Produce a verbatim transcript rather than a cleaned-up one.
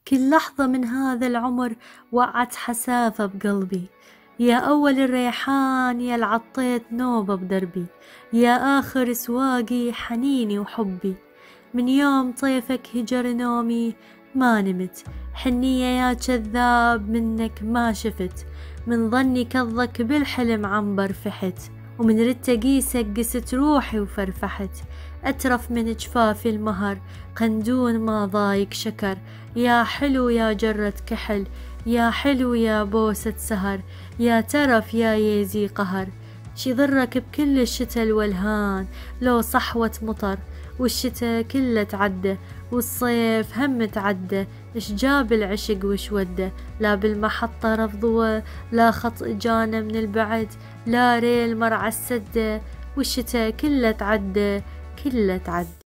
كل لحظة من هذا العمر وقعت حسافة بقلبي، يا أول الريحان يا العطيت نوبة بدربي، يا آخر سواقي حنيني وحبي. من يوم طيفك هجر نومي ما نمت، حنية يا كذاب منك ما شفت، من ظني كظك بالحلم عنبر فحت، ومن ردت قيسك قست روحي وفرفحت. أترف من جفافي المهر قندون ما ضايق شكر، يا حلو يا جرة كحل، يا حلو يا بوسة سهر، يا ترف يا يزي قهر. شي ضرك بكل الشتا الولهان لو صحوة مطر، والشتا كله تعدى والصيف هم تعدى. اش جاب العشق وش وده، لا بالمحطة رفضوه، لا خط اجانا من البعد، لا ريل مرعى السدة، والشتا كله تعدى كله تعدى.